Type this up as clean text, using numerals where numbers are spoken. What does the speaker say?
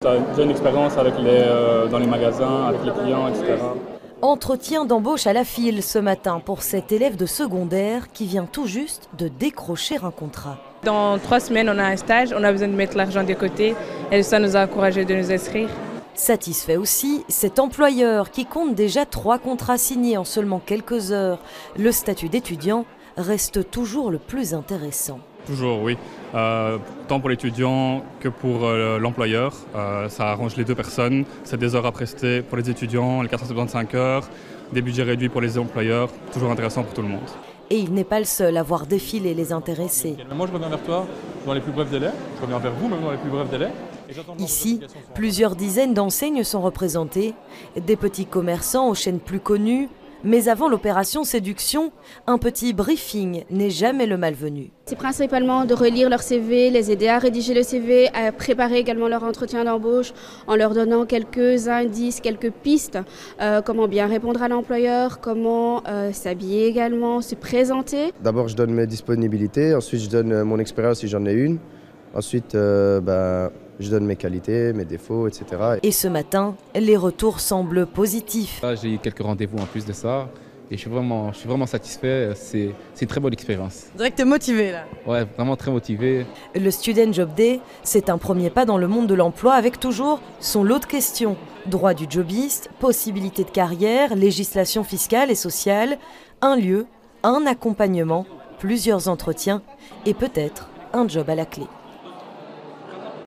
Tu as déjà une expérience avec dans les magasins, avec les clients, etc. Entretien d'embauche à la file ce matin pour cet élève de secondaire qui vient tout juste de décrocher un contrat. Dans 3 semaines, on a un stage, on a besoin de mettre l'argent de côté et ça nous a encouragés de nous inscrire. Satisfait aussi cet employeur qui compte déjà 3 contrats signés en seulement quelques heures. Le statut d'étudiant reste toujours le plus intéressant. Toujours, oui. Tant pour l'étudiant que pour l'employeur. Ça arrange les deux personnes. C'est des heures à prester pour les étudiants, les 475 heures, des budgets réduits pour les employeurs. Toujours intéressant pour tout le monde. Et il n'est pas le seul à voir défiler les intéressés. Moi, je reviens vers toi dans les plus brefs délais. Je reviens vers vous même dans les plus brefs délais. Ici, plusieurs dizaines d'enseignes sont représentées, des petits commerçants aux chaînes plus connues. Mais avant l'opération séduction, un petit briefing n'est jamais le malvenu. C'est principalement de relire leur CV, les aider à rédiger le CV, à préparer également leur entretien d'embauche en leur donnant quelques indices, quelques pistes, comment bien répondre à l'employeur, comment s'habiller également, se présenter. D'abord, je donne mes disponibilités, ensuite je donne mon expérience si j'en ai une. Ensuite, je donne mes qualités, mes défauts, etc. Et ce matin, les retours semblent positifs. J'ai eu quelques rendez-vous en plus de ça et je suis vraiment satisfait. C'est une très bonne expérience. On dirait que tu es motivé là. Ouais, vraiment très motivé. Le Student Job Day, c'est un premier pas dans le monde de l'emploi avec toujours son lot de questions. Droit du jobiste, possibilités de carrière, législation fiscale et sociale, un lieu, un accompagnement, plusieurs entretiens et peut-être un job à la clé.